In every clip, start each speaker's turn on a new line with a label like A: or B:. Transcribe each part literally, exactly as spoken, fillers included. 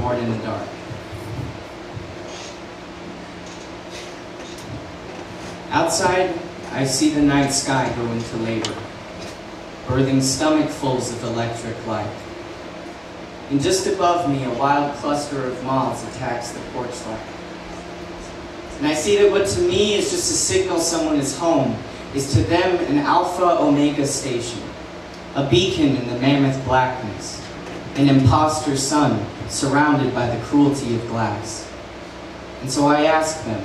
A: born in the dark. Outside, I see the night sky go into labor, birthing stomachfuls of electric light. And just above me, a wild cluster of moths attacks the porch light. And I see that what to me is just a signal someone is home, is to them an Alpha Omega station, a beacon in the mammoth blackness, an imposter sun surrounded by the cruelty of glass. And so I ask them,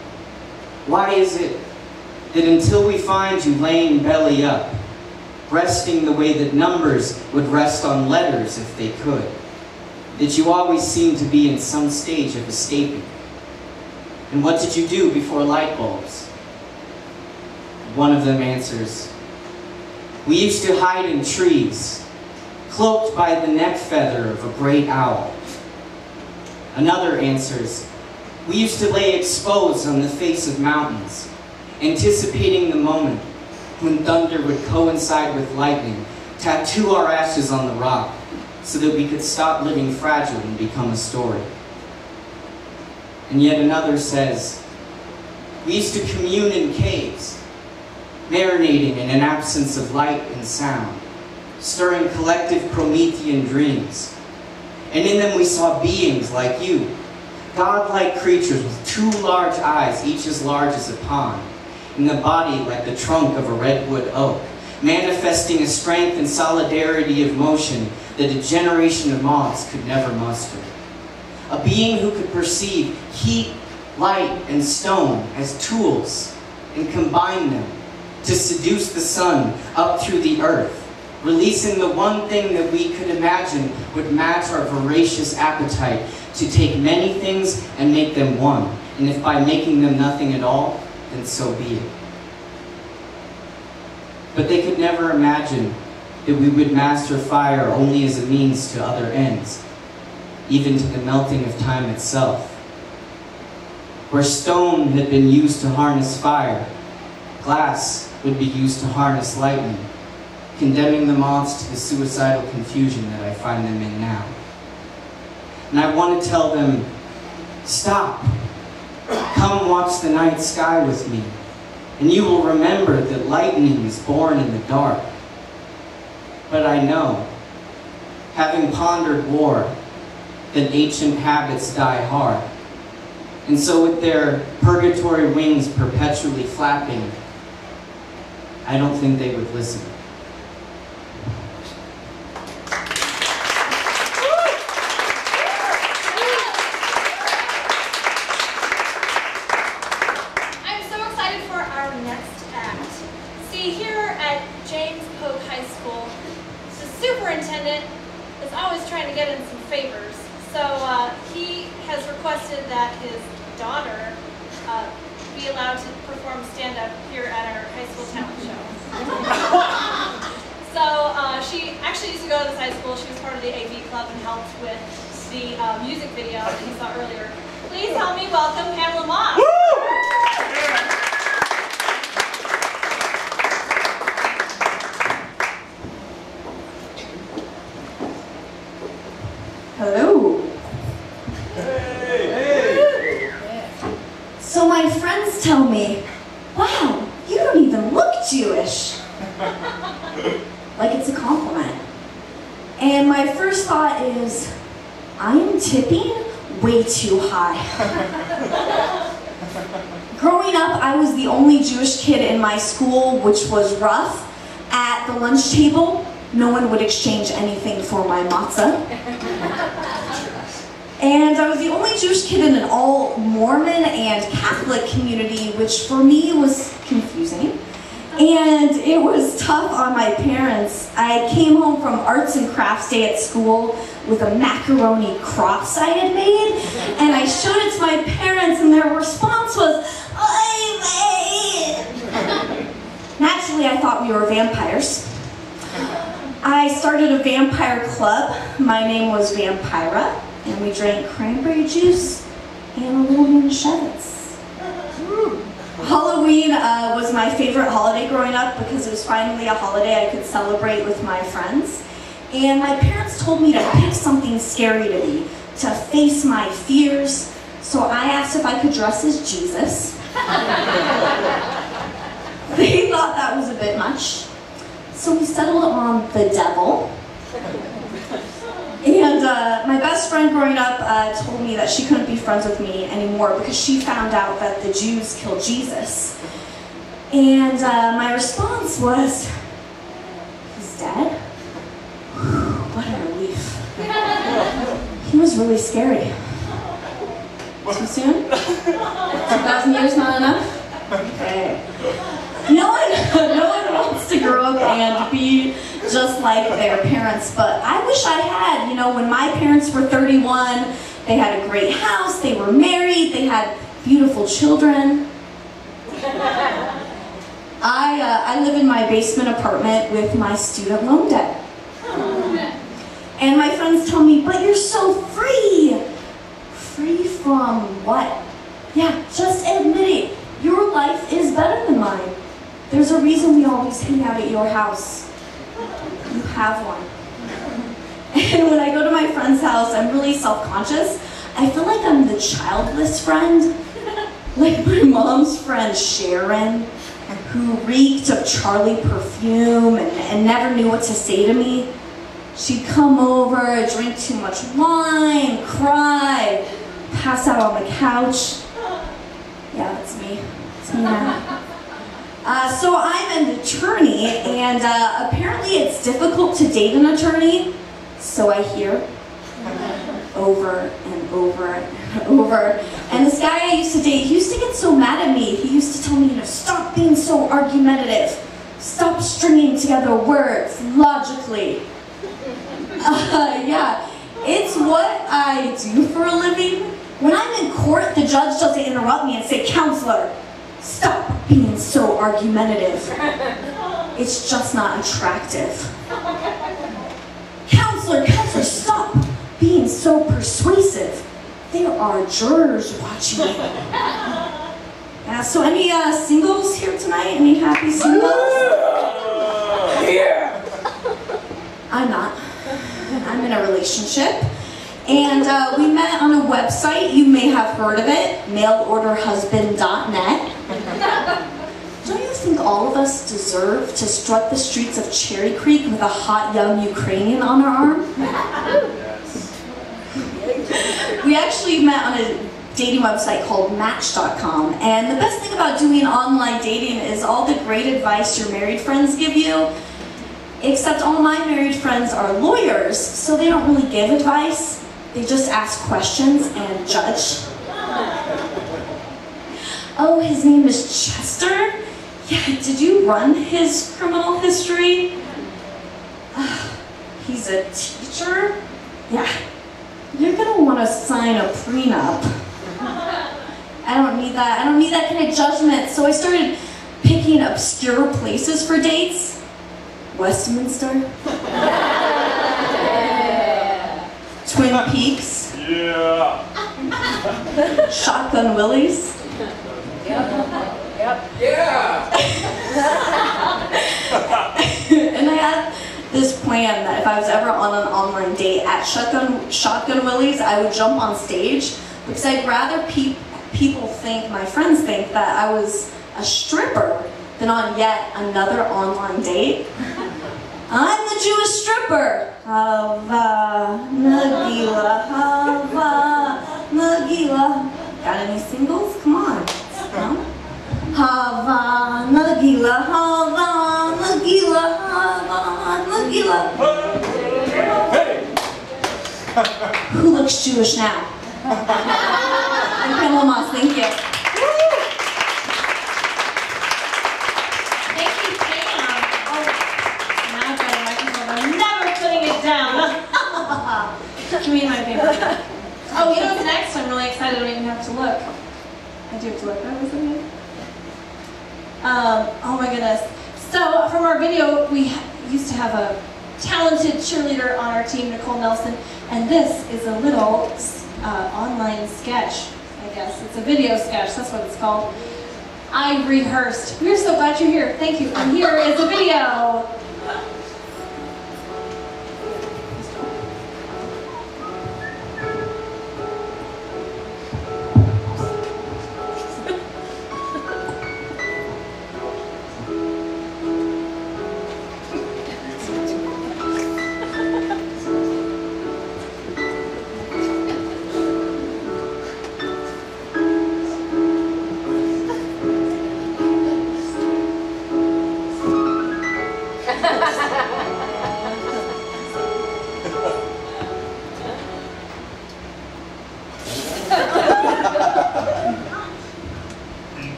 A: why is it that until we find you laying belly up, resting the way that numbers would rest on letters if they could, that you always seem to be in some stage of escaping? And what did you do before light bulbs? One of them answers, we used to hide in trees, cloaked by the neck feather of a great owl. Another answers, we used to lay exposed on the face of mountains, anticipating the moment when thunder would coincide with lightning, tattoo our ashes on the rock, so that we could stop living fragile and become a story. And yet another says, we used to commune in caves, marinating in an absence of light and sound, stirring collective Promethean dreams. And in them we saw beings like you, God-like creatures with two large eyes, each as large as a pond, and the body like the trunk of a redwood oak, manifesting a strength and solidarity of motion that a generation of moths could never muster. A being who could perceive heat, light, and stone as tools and combine them to seduce the sun up through the earth, releasing the one thing that we could imagine would match our voracious appetite to take many things and make them one. And if by making them nothing at all, then so be it. But they could never imagine that we would master fire only as a means to other ends, even to the melting of time itself. Where stone had been used to harness fire, glass would be used to harness lightning, condemning the moths to the suicidal confusion that I find them in now. And I want to tell them, stop. Come watch the night sky with me, and you will remember that lightning is born in the dark. But I know, having pondered war, that ancient habits die hard. And so with their purgatory wings perpetually flapping, I don't think they would listen.
B: Superintendent is always trying to get in some favors, so uh, he has requested that his daughter uh, be allowed to perform stand-up here at our high school talent show. So uh, she actually used to go to this high school. She was part of the A V club and helped with the uh, music video that you saw earlier. Please help me welcome Pamela Moss.
C: Hello. Hey. Hey. So my friends tell me, wow, you don't even look Jewish. Like it's a compliment. And my first thought is, I'm tipping way too high. Growing up, I was the only Jewish kid in my school, which was rough. At the lunch table, no one would exchange anything for my matzah. And I was the only Jewish kid in an all Mormon and Catholic community, which for me was confusing. And it was tough on my parents. I came home from arts and crafts day at school with a macaroni cross I had made, and I showed it to my parents, and their response was, "Oy vey." Naturally, I thought we were vampires. I started a vampire club. My name was Vampira, and we drank cranberry juice and a little Manischewitz. Halloween uh, was my favorite holiday growing up because it was finally a holiday I could celebrate with my friends. And my parents told me to pick something scary to be. to face my fears, so I asked if I could dress as Jesus. They thought that was a bit much, so we settled on the devil. And uh, my best friend growing up uh, told me that she couldn't be friends with me anymore because she found out that the Jews killed Jesus. And uh, my response was, he's dead? What a relief. He was really scary. Too soon? two thousand years not enough? Okay. No one, no one wants to grow up and be just like their parents, but I wish I had. You know, when my parents were thirty-one, they had a great house, they were married, they had beautiful children. I, uh, I live in my basement apartment with my student loan debt. And my friends tell me, but you're so free. Free from what? Yeah, just admit it. Your life is better than mine. There's a reason we always hang out at your house. You have one. And when I go to my friend's house, I'm really self-conscious. I feel like I'm the childless friend. Like my mom's friend Sharon, who reeked of Charlie perfume and, and never knew what to say to me. She'd come over, drink too much wine, cry, pass out on the couch. Yeah, that's me. It's me now. Uh, so I'm an attorney, and uh, apparently it's difficult to date an attorney, so I hear over and over and over. And this guy I used to date, he used to get so mad at me. He used to tell me, you know, stop being so argumentative. Stop stringing together words logically. Uh, yeah, it's what I do for a living. When I'm in court, the judge doesn't interrupt me and say, counselor, stop being so argumentative. It's just not attractive. Counselor, counselor, stop being so persuasive. There are jurors watching you. Yeah, so any uh, singles here tonight? Any happy singles?
D: Yeah.
C: I'm not. I'm in a relationship. And uh, we met on a website, you may have heard of it, mail order husband dot net. Don't you think all of us deserve to strut the streets of Cherry Creek with a hot young Ukrainian on our arm?
D: Yes.
C: We actually met on a dating website called Match dot com, and the best thing about doing online dating is all the great advice your married friends give you, except all my married friends are lawyers, so they don't really give advice. They just ask questions and judge. Oh, his name is Chester? Yeah, did you run his criminal history? Uh, he's a teacher? Yeah, you're gonna wanna sign a prenup. I don't need that, I don't need that kind of judgment, so I started picking obscure places for dates. Westminster? Twin Peaks?
D: Yeah.
C: Shotgun Willies?
D: Yep. Yeah.
C: And I had this plan that if I was ever on an online date at Shotgun, Shotgun Willies, I would jump on stage because I'd rather pe people think, my friends think, that I was a stripper than on yet another online date. I'm the Jewish stripper. Hava Nagila, Hava Nagila. Got any singles? Come on. No? Hava Nagila, Hava Nagila, Hava Nagila.
D: Hey.
C: Who looks Jewish now? Okay, Lamas, thank you.
B: Thank you, Pam. Oh, now I've got a microphone. I'm never putting it down. Give me my paper. Oh, you know what's next? I'm really excited. I don't even have to look. I do have to look. What was it? Um, oh my goodness. So from our video, we used to have a talented cheerleader on our team, Nicole Nelson, and this is a little uh, online sketch, I guess. It's a video sketch, that's what it's called. I rehearsed. We're so glad you're here. Thank you. And here is a video.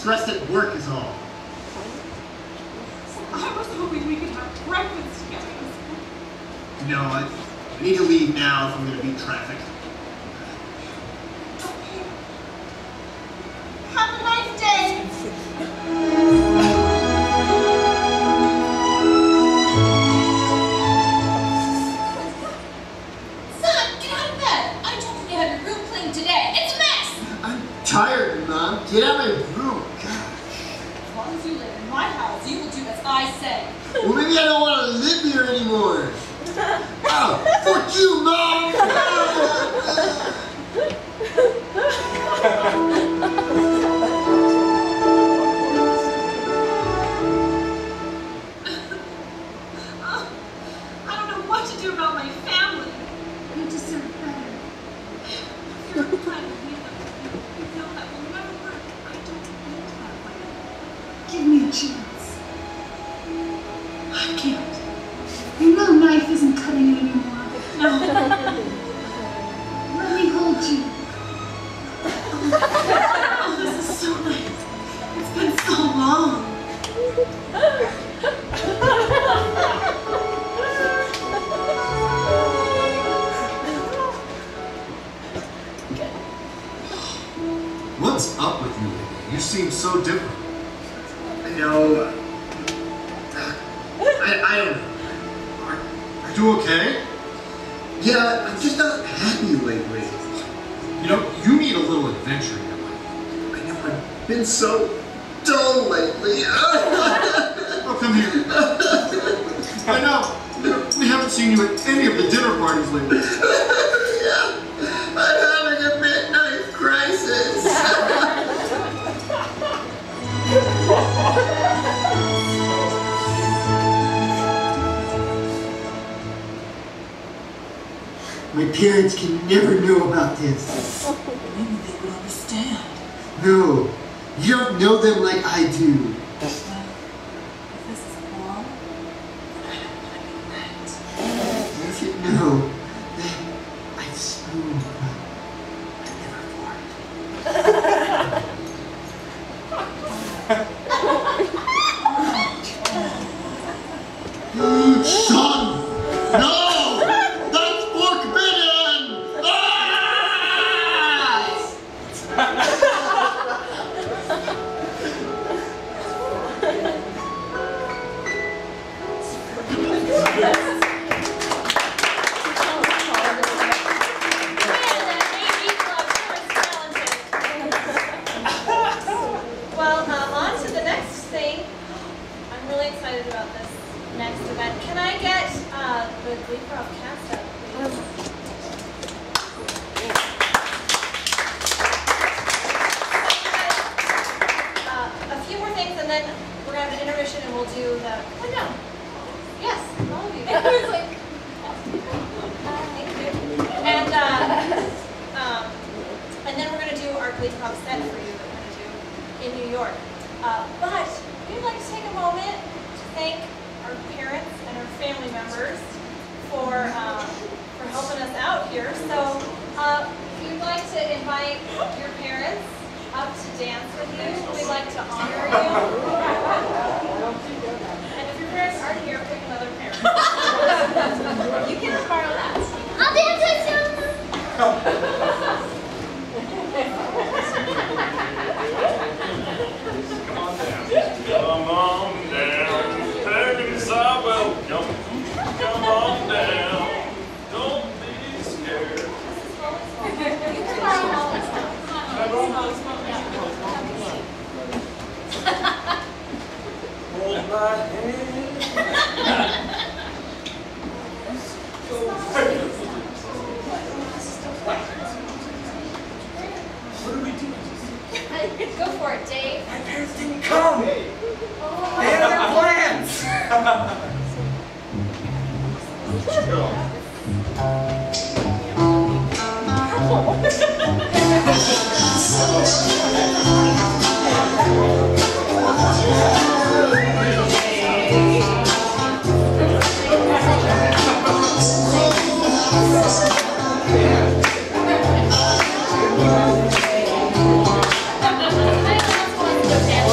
E: stressed at work is all.
F: I was hoping we could have breakfast together.
E: No, I, I need to leave now if I'm going to beat traffic.
F: Okay. Have a nice day.
G: Son, get out of bed. I told you to have your room cleaned today. It's a mess.
E: I'm tired, Mom. Get out of my room. Gosh.
G: As long as you live in my house, you will do as I say.
E: Well, maybe I don't want to live here anymore. Oh, fuck you, Mom!
F: Oh, I don't know what to do about my family. You deserve better. If you're trying to leave them, you know that will never work. I don't need that way. Give me a chance. I can't. You know knife isn't cutting it anymore. No. Let me hold you. Oh, this is so nice. It's been so long.
H: What's up with you lately? You seem so different.
E: I know. I, I don't know.
H: Are you okay?
E: Yeah, I'm just not happy lately.
H: You know, you need a little adventure in your life.
E: I know, I've been so dull lately.
H: Oh, come here. I know. We haven't seen you at any of the dinner parties lately.
E: Yeah, I'm having a midnight crisis. My parents can never know about this.
F: Maybe they would understand.
E: No, you don't know them like I do.
F: If this is wrong, I don't want to be that.
E: If you know, then I'd swoon, but I never fart. Son! No! That's forbidden! Ah!
B: Well, uh, on to the next thing. I'm really excited about this next event. Can I get uh, the Glee Prof cast up, please? Uh, a few more things, and then we're going to have an intermission, and we'll do the... Oh, no. Yes, all of you. Thank you. And, uh, um, and then we're going to do our Glee Prof set for you that we're going to do in New York. Uh, but we'd like to take a moment to thank our parents and our family members for uh, for helping us out here. So uh, if you'd like to invite your parents up to dance with you, we'd like to honor you. And if your parents aren't here, pick another parent. You can borrow that.
G: I'll dance with you.
D: Come on down, parents are welcome. Come on down, don't be scared.
G: You can borrow all this stuff.
D: Hold my hand. What are we doing?
B: Go for it, Dave.
I: My parents didn't come. They had other plans.
G: I almost wanted to go dance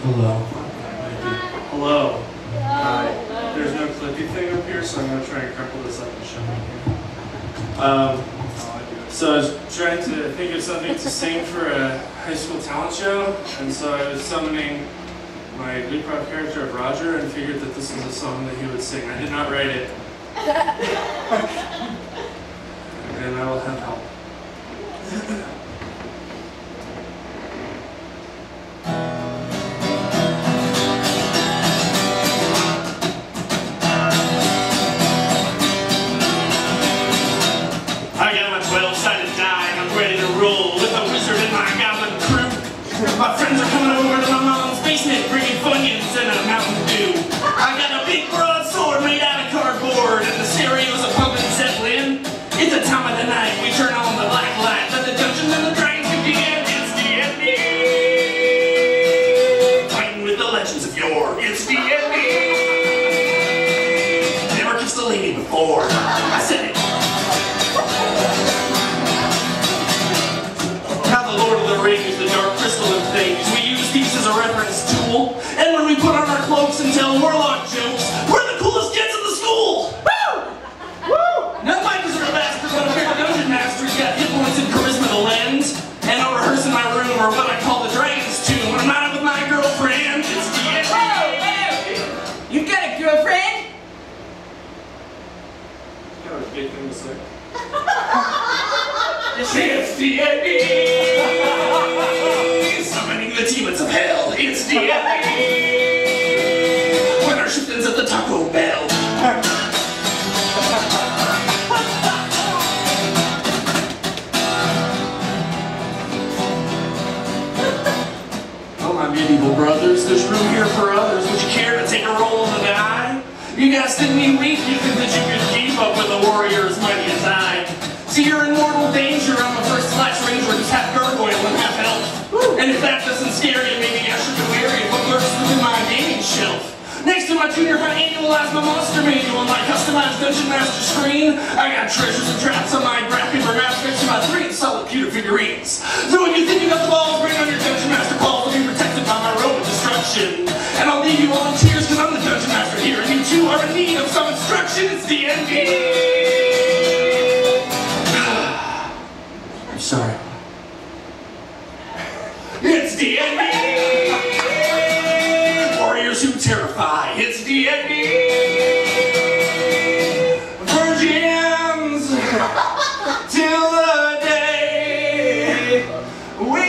D: Hello. Hello. Hi. There's no clippy thing up here, so I'm going to try and crumple this up and show it here. Um, so I was trying to think of something to sing for a high school talent show, and so I was summoning my Leapfrog character of Roger and figured that this was a song that he would sing. I did not write it. And I will have help. I got my twelve-sided die and I'm ready to roll with a wizard and my goblin crew. My friends are coming over to my mom's basement bringing Funyuns and a Mountain Dew. I got a big broadsword made out of cardboard and the stereo's a pumping Zeppelin. It's the time of the night, we turn on the black light, let the Dungeons and the Dragons begin. It's D and D, fighting with the legends of yore. It's D and D. Never kissed a lady before. I said it. Now the Lord of the Rings, the Dark Crystal and things, we use these as a reference tool. And when we put on our cloaks and tell warlock jokes, we're the coolest kids in the school. Woo! Woo! Now Micah's are the bastard, but a pair of dungeon masters got hit points and charisma to lend. And I'll rehearse in my room, or what I call the Dragon's Tomb, when I'm out with my girlfriend. It's D and D.
I: Whoa, whoa! You got a girlfriend?
D: That was a big thing to say. It's D and D. Summoning the demons of hell. It's D and D. When our shift ends at the Taco Bell. Oh, my medieval brothers, there's room here for others. Would you care to take a roll in the die? You guys didn't need weak, you think that you could keep up with a warrior as mighty as I. See, you're in mortal danger. I'm a first class ranger who's half gargoyle and half elf. And if that doesn't scare you, maybe I should be wary of what lurks within my gaming shelf. Next to my junior high annualized my monster manual and my customized Dungeon Master screen, I got treasures and traps on my graph paper maps next to my three solid pewter figurines. So when you think you got the balls, bring on your Dungeon Master balls and be protected by my robe of destruction. And I'll leave you all in tears because I'm the Dungeon Master here, and you two are in need of some instruction. It's D and D. Sorry. It's D and D! Warriors who terrify. It's D and D! Virgins till the day we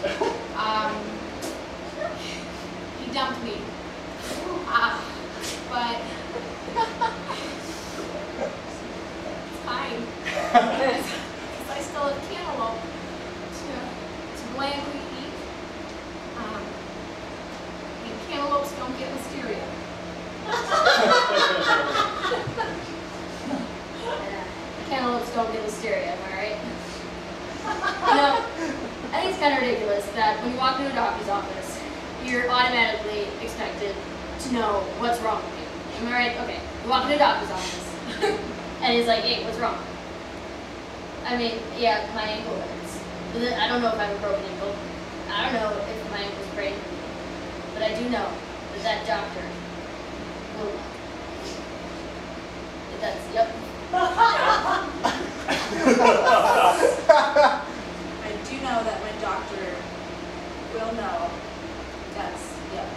G: dumped me. Uh, but it's fine. Because I still have cantaloupe to, to blandly eat. Um, and cantaloupes don't get listeria. Cantaloupes don't get listeria, am I right? You know, I think it's kind of ridiculous that when you walk into a doctor's office, you're automatically expected to know what's wrong with you. Am I right? Okay, you walk into a doctor's office, and he's like, hey, what's wrong? I mean, yeah, my ankle hurts. But then I don't know if I have a broken ankle. I don't know if my ankle's sprained. But I do know that that doctor will know. That's, yep.
J: I do know that my doctor will know. That's, yep.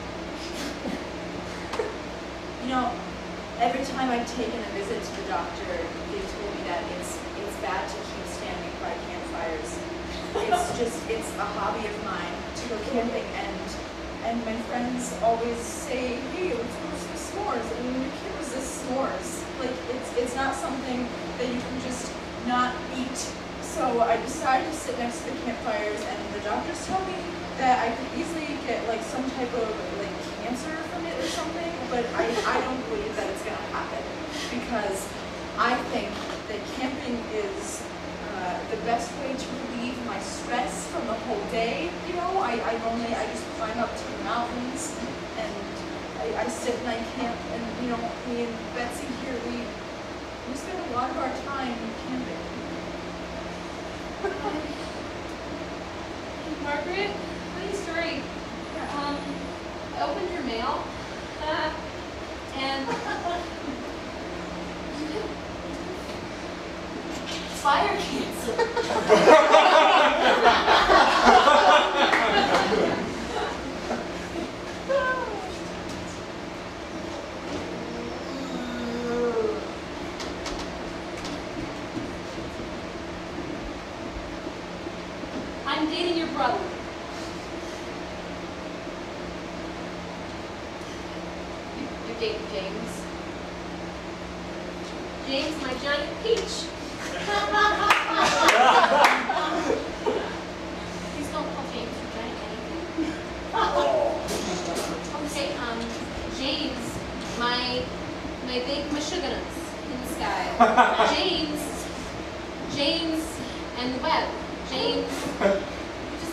J: You know, every time I've taken a visit to the doctor, they told me that it's it's bad to keep standing by campfires. It's just, it's a hobby of mine to go camping, and and my friends always say, hey, let's go some s'mores, and you can't resist s'mores. Like, it's it's not something that you can just not eat. So I decided to sit next to the campfires, and the doctors tell me that I could easily get like some type of like cancer from it or something, but I, I don't believe that it's gonna happen, because I think that camping is uh, the best way to relieve my stress from the whole day. You know, I, I only I just climb up to the mountains, and I, I sit and I camp, and you know, me and Betsy here, we we spend a lot of our time camping.
G: Margaret, funny story. Um, I opened your mail, uh, and fire cancer. I'm dating your brother. You're dating James. James, my giant peach. Please don't call James your giant anything. Okay, um, James, my my big mashuganas in the sky. James, James and the web. James, just,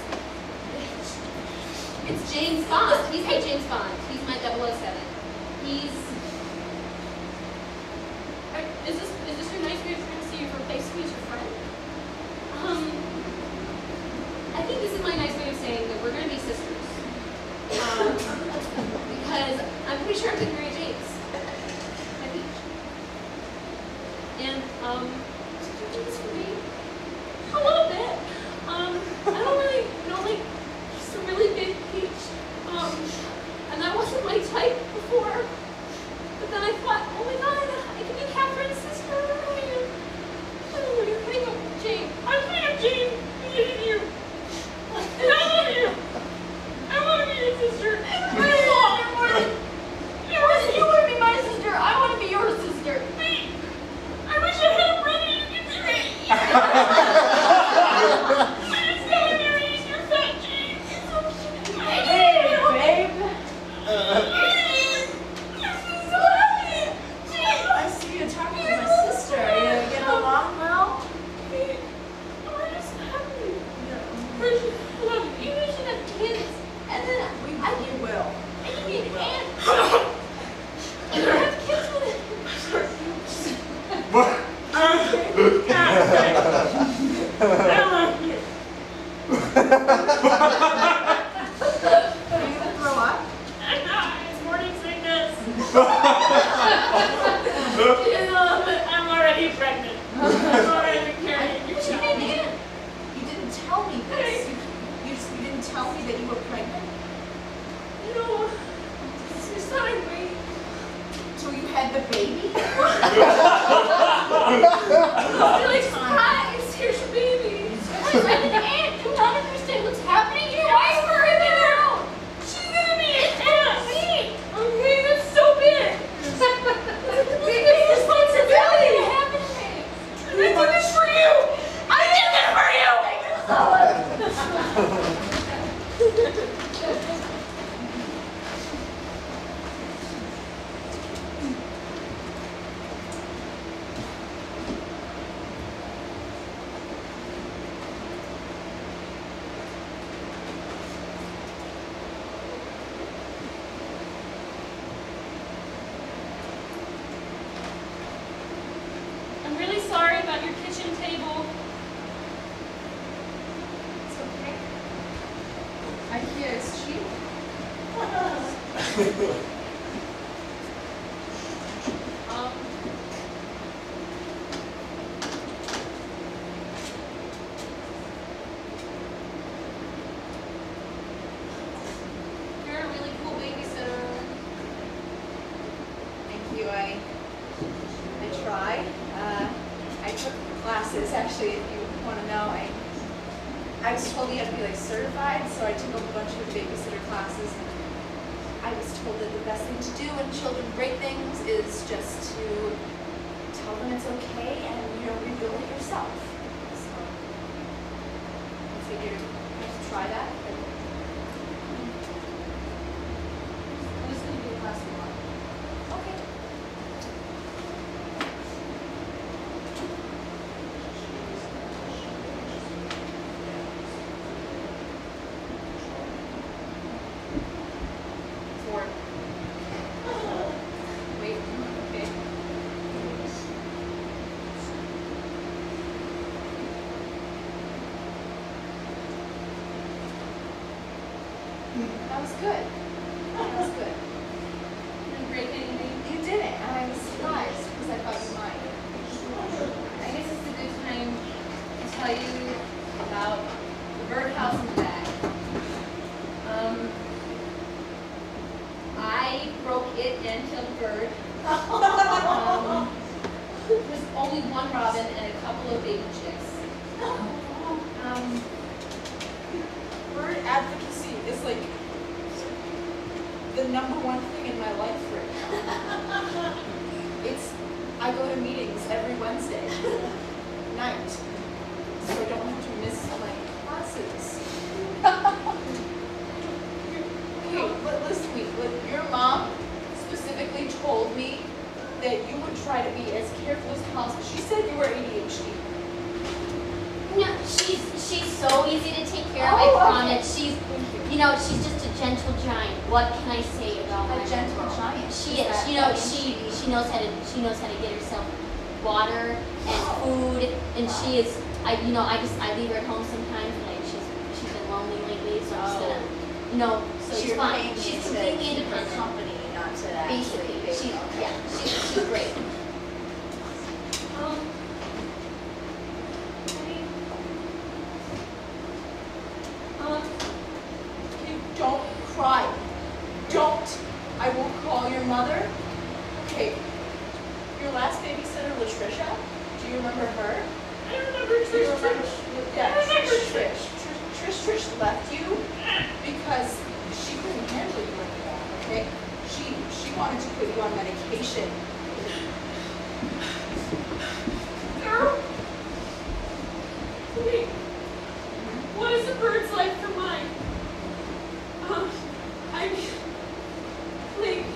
G: it's James Bond. He's my James Bond. He's my double oh seven. He's, are, is this is this your nice way of trying to say you've replaced me as your friend? Um, I think this is my nice way of saying that we're going to be sisters. Um, because I'm pretty sure I'm going to marry James. My peach. And, um, did you do this for me? A little bit. Um, I don't really, you know, like, just a really big peach. Um, and that wasn't my type before. But then I thought, oh my god, I could be Catherine's sister. And, oh, you're putting up with Jane. I'm putting up Jane. I hate you. And I love you. I want to be your sister. I want to. You want to be my sister. I want to be your sister. Wait. I wish I had a brother you could marry. I just got to marry your fat Jane. It's so cute. Hey, babe. I'm so happy. Jane.
J: I see you talking to my sister. Are you getting along well?
G: Hey, we're just happy. We're just, look, you should have kids. And then
J: We,
G: I
J: we
G: can,
J: will.
G: and you need aunt. And you have kids with it.
H: What?
G: I love you.
J: Are you gonna grow up?
G: I'm not. It's morning sickness. You know, I'm already pregnant. I'm already carrying your child.
J: You didn't tell me this. You, you, just, you didn't tell me that you were pregnant.
G: You know, it's not a way.
J: So you had the baby?
G: You're like, surprise, here's your baby. I'm an aunt. Do not understand what's happening. Your wife's pregnant now. She's gonna be an aunt. Okay, that's so big. So
B: Um, you're a really cool babysitter.
J: Thank you. I I try. Uh, I took classes. Actually, if you want to know, I I was told you had to be like certified, so I took a bunch of babysitter classes. And I was told that the best thing to do when children break things is just to tell them it's okay and you know rebuild it yourself. So I figured I'd try that.
G: I'm just going to do a class tomorrow.
J: Okay. Four. Wait, okay. That was good. That was good.
B: Didn't break anything.
J: You didn't, and I was surprised because I thought you might.
G: I guess it's a good time to tell you about the birdhouse in the bag. Um, I broke it and killed a bird. Um, there's only one robin and a couple of baby chicks. Um,
J: Bird advocacy is like the number one thing in my life right now. It's, I go to meetings every Wednesday night, so I don't have to miss my classes. Okay, but listen to me, look, your mom specifically told me that you would try to be as careful as possible. She said you were A D H D.
K: No, she's she's so easy to take care of.
J: Oh,
K: I
J: okay.
K: promise. She's, you know, she's just a gentle giant. What can I say about
J: A
K: my
J: gentle
K: girl?
J: giant?
K: She
J: Is
K: is.
J: that
K: You know,
J: what
K: she
J: she-
K: she knows how to she knows how to get herself water and food, and she is. I you know I just I leave her at home sometimes. Like she's she's been lonely lately, so I'm just gonna. You know, so
J: So
K: it's
J: you're
K: fine.
J: paying me
K: She's
J: to
K: completely
J: keep her
K: independent.
J: company, not to actually
K: Basically,
J: pay
K: she
J: her.
K: yeah, she's she's great.
B: Um, I mean, um,
J: You don't cry. Don't. I will call your mother. Okay. Your last babysitter, Latricia. Do you remember her?
B: I remember
J: Do you
B: Trish
J: remember?
B: Trish.
J: Yeah,
B: I remember
J: Trish. Trish. Trish. Trish. Trish left you because she couldn't handle you anymore. Okay. She she wanted to put you on medication.
B: Girl, wait, what is a bird's life for mine? Um, I mean, like,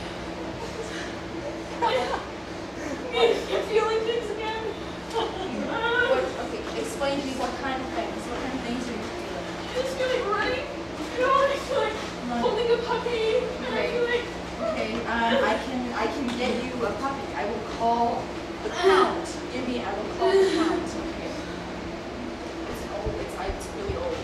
B: I, I'm feeling things again.
J: What, okay. Explain to me what kind of things. What kind of things are you feeling?
B: I just feel like running, you know, I feel like holding a puppy, and I feel like,
J: Okay, um, I can I can get you a puppy. I will call the pound. Give me. I will call the pound. Okay. It's old. It's I- it's really old.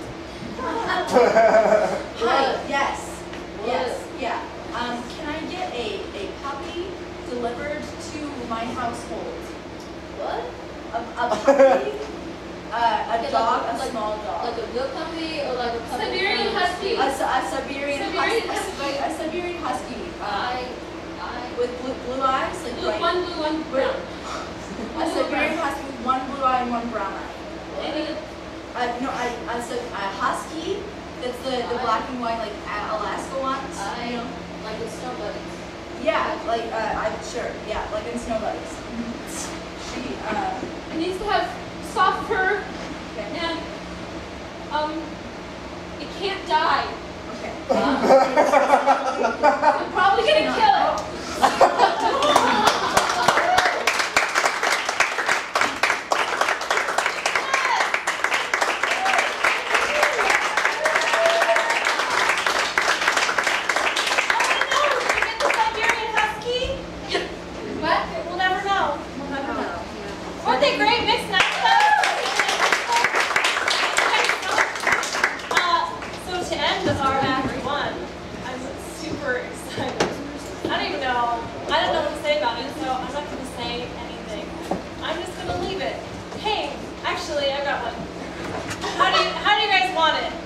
J: Hi. Yes. Yes. Yeah. Um, can I get a a puppy delivered to my household?
G: What?
J: A, a puppy. Uh, a
G: Okay,
J: dog.
G: like-
J: A
G: like-
J: small dog.
G: Like a real puppy or like a puppy?
B: Siberian Husky.
J: A, a Siberian
B: Siberian
J: husky. A Siberian husky. Uh,
G: I, I,
J: with blue, blue eyes, like
B: blue,
J: bright-
B: one blue, one brown.
J: A Siberian husky with one blue eye and one brown eye.
B: Any,
J: Uh, no, I, a, Sib- a husky. That's the, the black and white, like uh, Alaska ones.
G: I,
J: you know?
G: like the snow buddies.
J: Yeah, like uh, I'm sure. Yeah, like in Snow Buddies. She. Uh,
B: it needs to have soft fur,
J: okay.
B: and, um, it can't die.
J: Okay.
B: I'm probably gonna kill it. Aren't they great mixed nuts? Uh, so to end our act one, I'm super excited don't even know. I don't know what to say about it, so I'm not going to say anything. I'm just going to leave it. Hey, actually, I got one. How do you, how do you guys want it?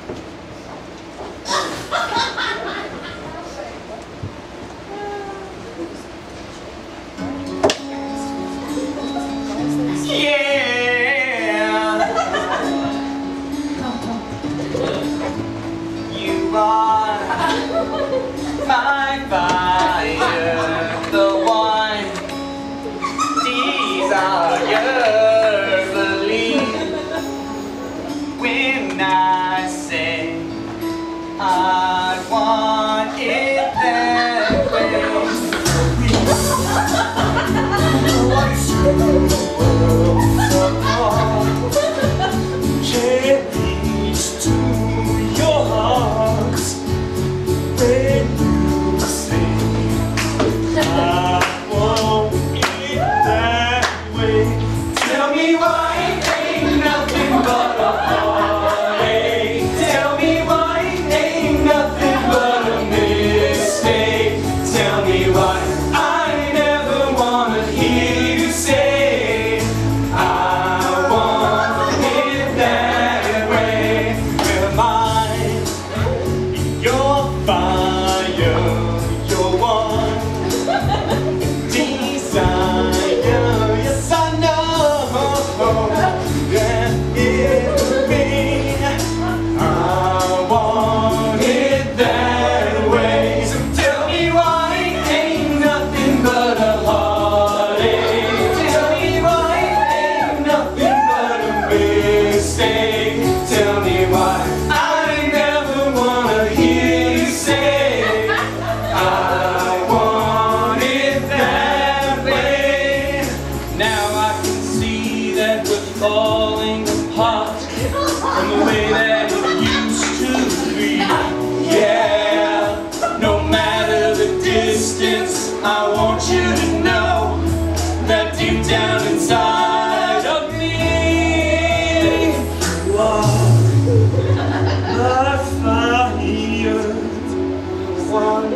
I: Yeah. You are my fire, the one desire. Believe when I say I want it that way. What's your world apart? Can't reach to your heart when you say I want it that way. Tell me why it ain't nothing but a heartache. Tell me why it ain't nothing but a mistake. Tell me why I never wanna hear you say I want it that way. Well, mine, you're fire, you're one desire. Yes, I know that it'll be. I want it that way. So tell me why it ain't nothing but a heartache. Tell me why it ain't nothing but a mistake. Tell me why I never wanna hear you say I want it that way. Now I can see that we're falling apart from the way that it used to be. Yeah, no matter the distance, I want you to know that deep down inside of me, you are my fire, one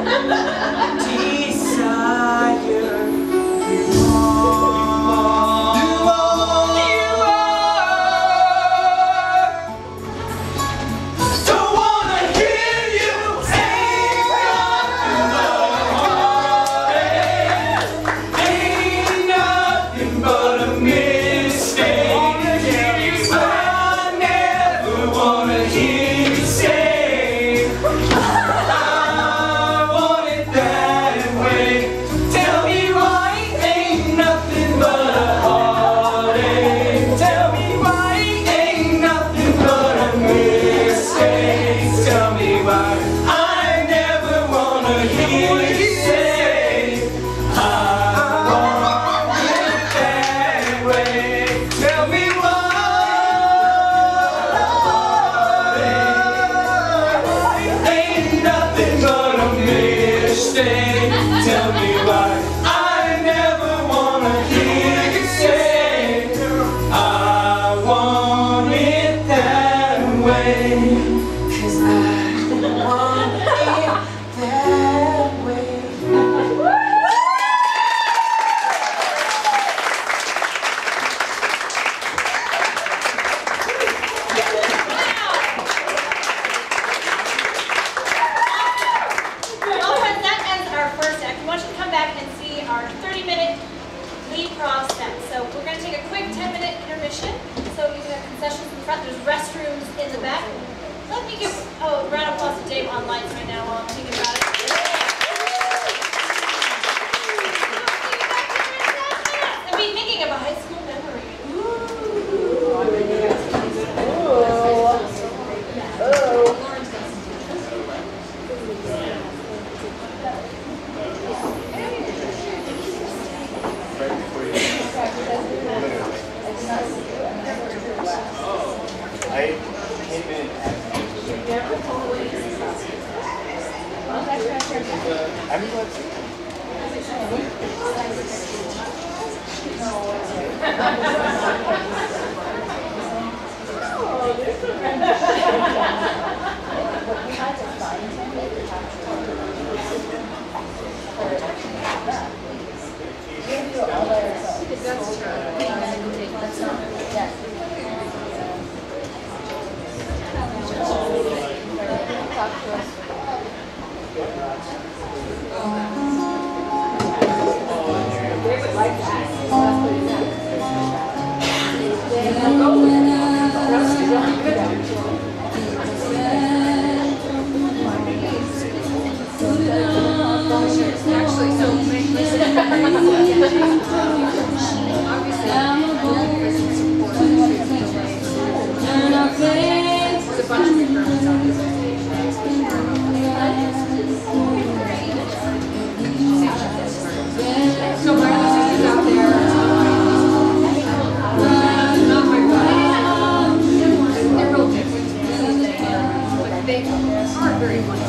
I: desire. You are, you are, you are. Don't wanna hear you say nothing but heartache. Ain't nothing but a mistake. I never wanna hear you say I want it that way. Tell me why it ain't nothing but a heartache. Tell me why it ain't nothing but a mistake. Tell me why I never wanna hear you say I want it that way. Tell me why ain't nothing but a mistake. Tell me why I never wanna hear you say I want it that way. 'Cause I want it that way.
B: Well, friends, that ends our first act. We want you to come back and see our thirty minute lead process. So we're going to take a quick ten minute intermission. So you can have concessions in the front. There's restrooms in the back. Let me give oh, a round of applause to Dave on lights right now while I'm thinking about it. And be thinking of a high school memory.
I: I came in I'm glad to
J: Actually, so there's a bunch of requirements on this. So my husband is out there. Not my wife. They're real different. But they are very funny.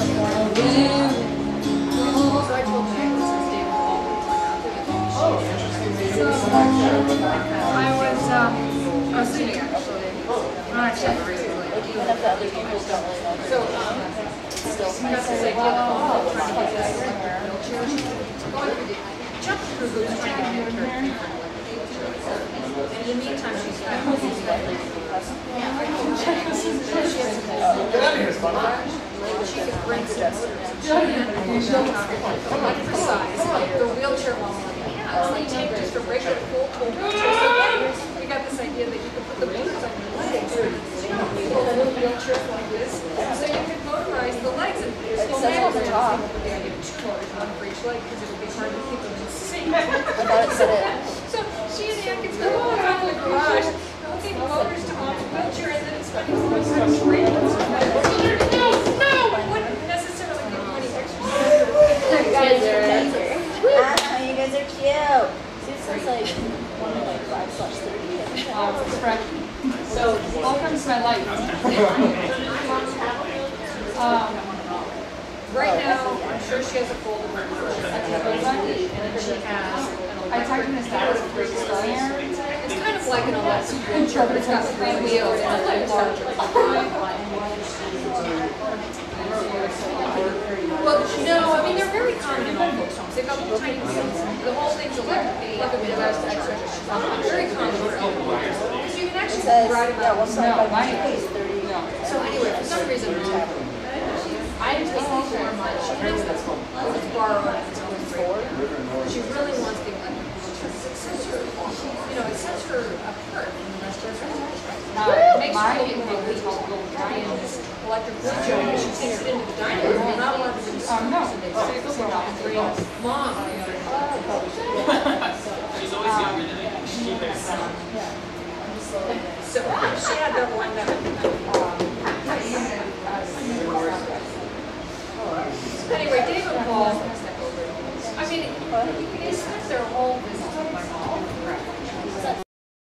J: So I told my husband to stay with all the time out there. I was, um, I was sitting actually. Not actually recently. So, um, we got this idea that we're trying to get this electric wheelchair. Going through the jump through hoops trying to get her. And in the meantime, she's got these she could bring some exercise the wheelchair while on the hands. Like take just a regular full pull wheelchair. So we got this idea that you could put the motors on your legs. You know, pull the little wheelchair like this. So you could motorize the legs. And there's no matter on the top. The idea of two motors, one for each leg, because it would be hard to keep them in sync. So she and Atkins go all around the garage, hooking motors to mom's wheelchair, and then it's funny. No, no, I wouldn't necessarily give you any exercise.
C: Ah, you guys are cute. Susan's like one of like five slash thirty.
L: Um, correct. So, welcome to my life. um,
J: right now, I'm sure she has a folder where and she has
L: I talked to Miss Dallas earlier.
J: it's kind of like an electric wheelchair, but it's got three wheels and a larger. Well, no, I mean, they're very common in all folks' homes. They've got little tiny wheels. The whole thing's electric. Like a Midwest exercise. Very common for elderly. So you can actually ride about
L: No, mine is thirty.
J: So anyway, for some reason, I didn't take these very much. She has this borrow it as always four. She really wants the electric wheelchair. It sets her, you know, it sets her apart from the rest of her friends.
L: Uh,
J: It makes her
L: mine
J: look
L: is
J: more
L: big,
J: visible.
L: tall, little giant.
J: And this electric wheelchair, when she takes it into the dining room, not one of them is
L: Um, no.
J: so they sit down and bring mom.
D: She's always younger than me. She thinks so.
J: So she had the one that, anyway, Dave and Paul, I mean, they spent their whole visit with my mom.